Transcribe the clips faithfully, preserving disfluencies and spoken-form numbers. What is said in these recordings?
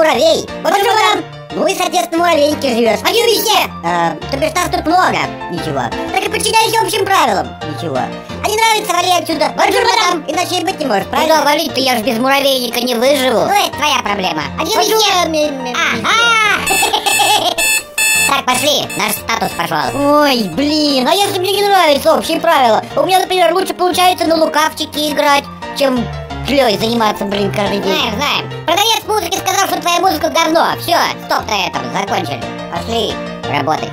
муравей. Вот что там? Ну и, соответственно, муравейники живешь. А где везде? А, то бишь нас тут много. Ничего. Так и подчиняйся общим правилам. Ничего. А не нравится, вали отсюда. Вот что там? Иначе и быть не может, правильно? Да, валить-то я ж без муравейника не выживу. Ну, это твоя проблема. А где везде? Так, пошли, наш статус пошел. Ой, блин, а если мне не нравятся общие правила? У меня, например, лучше получается на лукавчике играть, чем клёй заниматься, блин, каждый день. Знаем, знаем. Продавец музыки сказал, что твоя музыка говно. Все, стоп на этом, закончили. Пошли работать.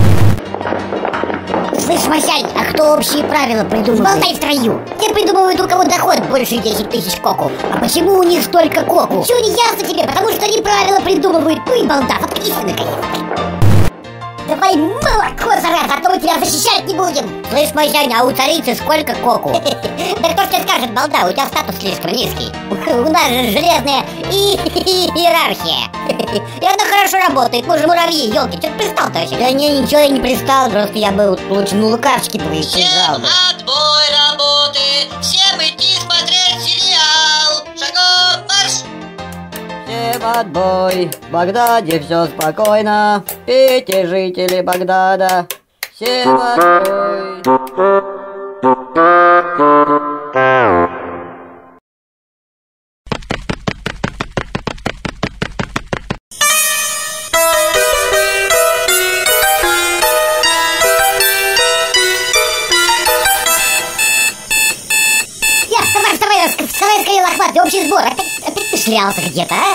Слышь, Масянь, а кто общие правила придумывает? Болтай в строю. Те придумывают, у кого доход больше десять тысяч коку. А почему у них столько коку? Чего не ясно тебе? Потому что они правила придумывают. Ну и болтав, открыйся наконец-то. Давай молоко, зараза, а то мы тебя защищать не будем. Слышь, Масянь, а у царицы сколько коку? Да кто ж тебе скажет, балда, у тебя статус слишком низкий. У нас же железная иерархия. И она хорошо работает, мы же муравьи, елки, что ты пристал-то вообще? Да не, ничего я не пристал, просто я был лучше на лукавчике поиграл. Всем отбой работы, всем идти смотреть сериал. Шагом марш! Всем отбой, в Багдаде все спокойно. Пейте, жители Багдада. Всем отбой. Я, вставай, вставай, вставай скорее, лохматый, общий сбор. Опять, опять ты шлялся где-то, а?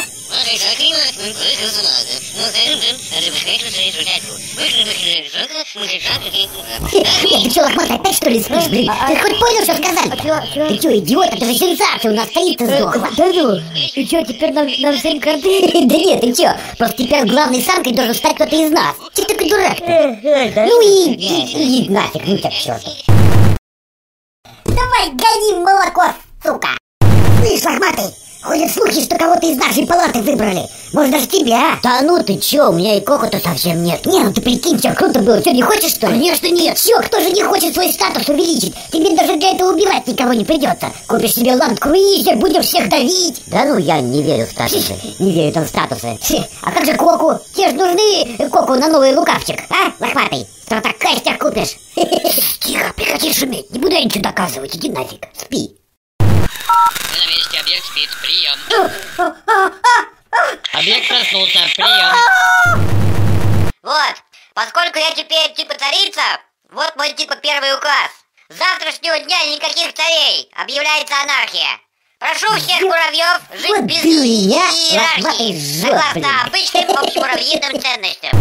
Ты что, лохматый, опять что ли спишь, блин? Ты хоть понял, что сказали? Ты что, идиот, это же сенсация, у нас царица сдохла. Да ну, и что, теперь нам, нам всем карты? Да нет, ты что, просто теперь главной самкой должен стать кто-то из нас. Ты такой дурак. Ну и иди нафиг, ну тебя к черту. Давай, гони молоко, сука. Слышь, лохматый, ходят слухи, что кого-то из нашей палаты выбрали. Может, даже тебя? Да ну ты чё, у меня и коку-то совсем нет. Не, ну ты прикинь, чё, круто было. Чё, не хочешь, что ли? Конечно нет. Чё, кто же не хочет свой статус увеличить? Тебе даже для этого убивать никого не придется. Купишь себе ланд-круизер, будешь всех давить. Да ну, я не верю в статусы. Не верю там в статусы. А как же коку? Тебе же нужны коку на новый лукавчик, а, лохматый? Что такая тебя купишь? Тихо, прекрати шуметь. Не буду я ничего доказывать, иди нафиг. Спи. На месте, объект спит, прием. Объект проснулся, прием. Вот, поскольку я теперь типа царица, вот мой типа первый указ. С завтрашнего дня никаких царей, объявляется анархия. Прошу всех муравьев жить вот без иерархии, согласно обычным общемуравьиным ценностям.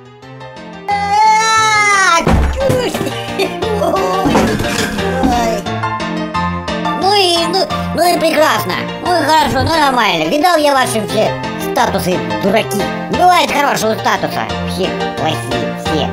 Ну и, ну, ну и прекрасно, ну и хорошо, ну нормально. Видал я ваши все статусы, дураки. Не бывает хорошего статуса, все плохие, все.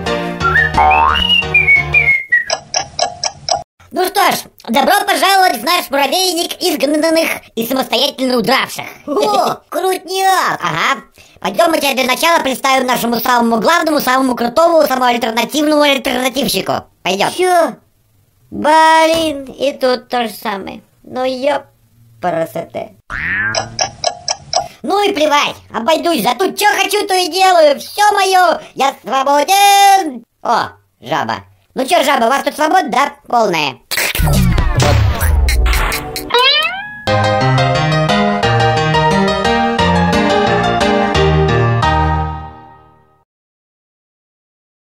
Ну что ж, добро пожаловать в наш муравейник изгнанных и самостоятельно удравших. О, крутняк! Ага. Пойдем мы тебя для начала представим нашему самому главному, самому крутому, самому альтернативному альтернативщику. Пойдем. Чё? Блин, и тут то же самое. Ну ёп, красота. Ну и плевать, обойдусь, за тут что хочу, то и делаю. Все мое, я свободен. О, жаба. Ну чё, жаба, у вас тут свобода, да, полная?